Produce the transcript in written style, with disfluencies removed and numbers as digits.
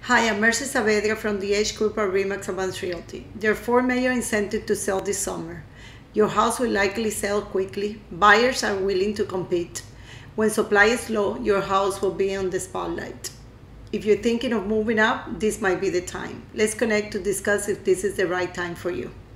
Hi, I'm Mercy Saavedra from the H Group at Remax Advanced Realty. There are four major incentives to sell this summer. Your house will likely sell quickly. Buyers are willing to compete. When supply is low, your house will be on the spotlight. If you're thinking of moving up, this might be the time. Let's connect to discuss if this is the right time for you.